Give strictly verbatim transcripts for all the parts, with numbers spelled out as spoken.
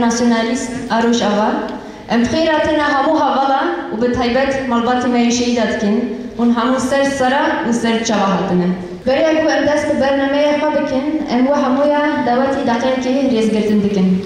انترناسيوناليست أروش أوا ام خيراتنا همو هوالا وبتهيبت ملباتي ما يشيداتكن ون همو سر سرا وسر جواهاتنا برای کو ام دست برنامه خواه بکن ام و همویا دواتی دقیقی ریز گرتن بکن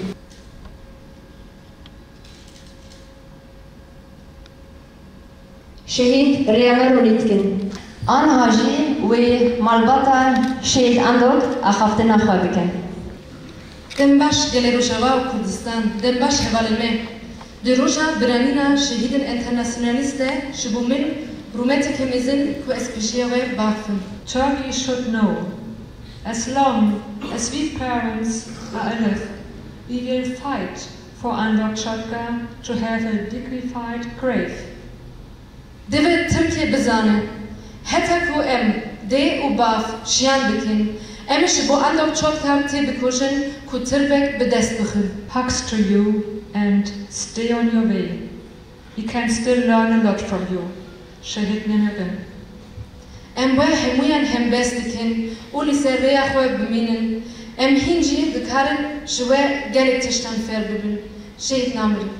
شهید ریاغر وليتكن أنا هاجي ومالباتا شهید اندوك أخافتنا خواه بکن دنباش گل روشاوا و کردستان دنباش حوالمه دروجا برانینا شهید انترناسیونالیست شبو من رومتی کمیزن کو اسپیشیوه بافن. Turkey should know, as long as we parents are alive, we will fight for Andok Chotka to have a dignified grave. Divit Turkey بزانه حتی کو ام دی و باف شیان بکن امش بو Andok Chotka تی بکوشن کو تربک به دست بخن. Hugs to you and stay on your way. We can still learn a lot from you. Shahid Nineveh. ام با همویان هم بس دکن و لسر ریا خواه بمینن ام هنجی دکارن شوه گلک تشتن فیر ببن. شهید نامری.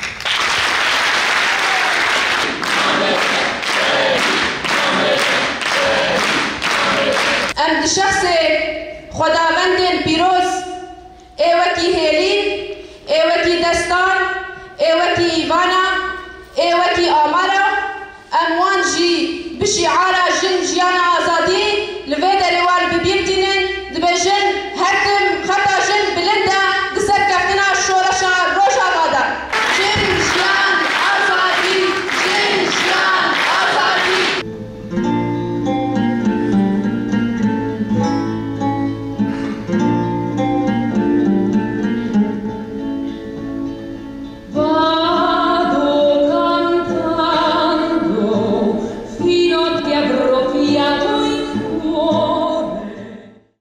ام دی شخص خداوند پیروز ایوکی هیلین ایوکی دستان ایوکی ایوانا ایوکی آمارا ام وانجی بشعار